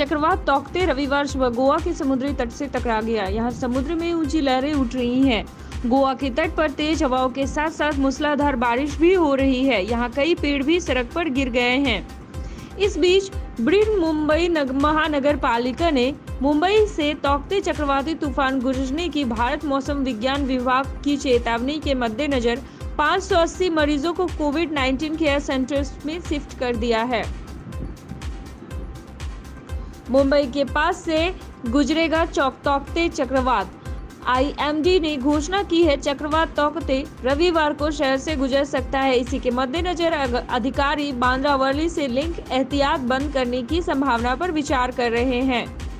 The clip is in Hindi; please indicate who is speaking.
Speaker 1: चक्रवात तौकते रविवार सुबह गोवा के समुद्री तट से टकरा गया। यहाँ समुद्र में ऊंची लहरें उठ रही हैं। गोवा के तट पर तेज हवाओं के साथ साथ मूसलाधार बारिश भी हो रही है। यहाँ कई पेड़ भी सड़क पर गिर गए हैं। इस बीच मुंबई महानगर पालिका ने मुंबई से तौकते चक्रवाती तूफान गुजरने की भारत मौसम विज्ञान विभाग की चेतावनी के मद्देनजर 580 मरीजों को कोविड-19 केयर सेंटर्स में शिफ्ट कर दिया है। मुंबई के पास से गुजरेगा तौकते चक्रवात। आईएमडी ने घोषणा की है चक्रवात तौकते रविवार को शहर से गुजर सकता है। इसी के मद्देनजर अधिकारी बांद्रा वर्ली से लिंक एहतियात बंद करने की संभावना पर विचार कर रहे हैं।